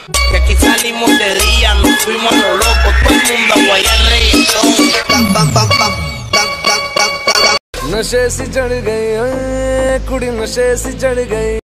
Que aquí salimos de día, nos fuimos a lo loco, todo el mundo a guayar reggaetón. नशे सी चढ़ गई कुड़ी नशे सी चढ़ गई।